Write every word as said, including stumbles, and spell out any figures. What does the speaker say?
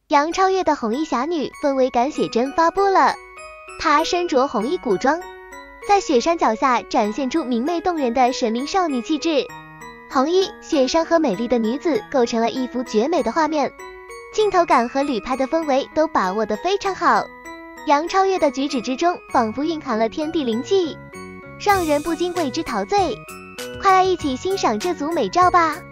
杨超越的红衣侠女氛围感写真发布了，她身着红衣古装，在雪山脚下展现出明媚动人的神灵少女气质。红衣、雪山和美丽的女子构成了一幅绝美的画面，镜头感和旅拍的氛围都把握得非常好。杨超越的举止之中仿佛蕴含了天地灵气，让人不禁为之陶醉。快来一起欣赏这组美照吧！